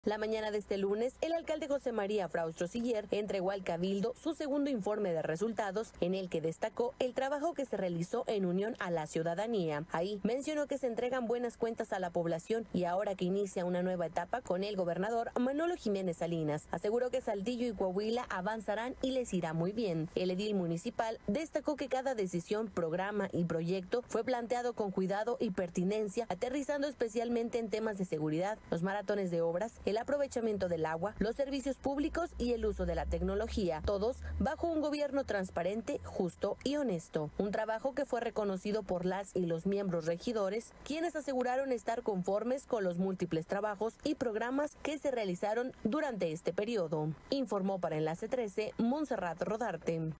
La mañana de este lunes, el alcalde José María Fraustro Siller entregó al Cabildo su segundo informe de resultados, en el que destacó el trabajo que se realizó en unión a la ciudadanía. Ahí mencionó que se entregan buenas cuentas a la población y ahora que inicia una nueva etapa con el gobernador Manolo Jiménez Salinas, aseguró que Saltillo y Coahuila avanzarán y les irá muy bien. El edil municipal destacó que cada decisión, programa y proyecto fue planteado con cuidado y pertinencia, aterrizando especialmente en temas de seguridad, los maratones de obras, el aprovechamiento del agua, los servicios públicos y el uso de la tecnología, todos bajo un gobierno transparente, justo y honesto. Un trabajo que fue reconocido por las y los miembros regidores, quienes aseguraron estar conformes con los múltiples trabajos y programas que se realizaron durante este periodo. Informó para Enlace 13, Montserrat Rodarte.